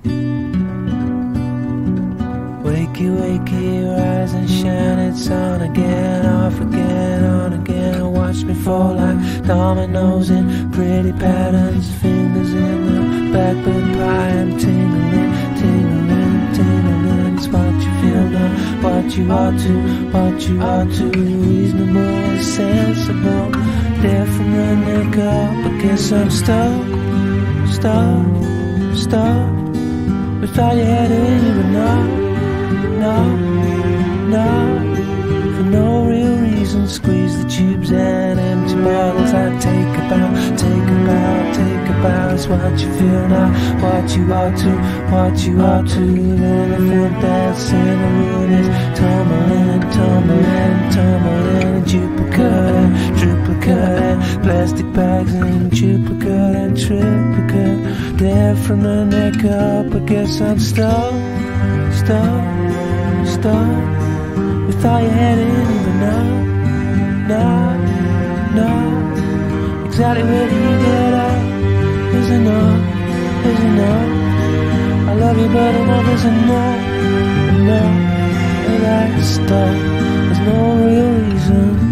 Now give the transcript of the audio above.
Wakey, wakey, rise and shine. It's on again, off again, on again. Watch me fall like dominoes in pretty patterns. Fingers in the backbone pie. I'm tingling, tingling, tingling. It's what you feel now, what you ought to, what you ought to. Reasonable, sensible. There from the neck up. I guess I'm stuck, stuck, stuck. Without your head in, but no. No, no, for no real reason. Squeeze the tubes and empty bottles. I take a bow, take a bow, take a bow. It's what you feel now, what you ought to, what you ought to. The elephant that's in the room is tumbling, tumbling, tumbling. Duplicate, triplicate, plastic bags and duplicate and triplicate. There from the neck up, I guess I'm stuck, stuck. Without your head in, but no, no. Exactly where do you get up? Is a no, is a no. I love you, but enough is a no, no. And that's stuck. There's no real reason.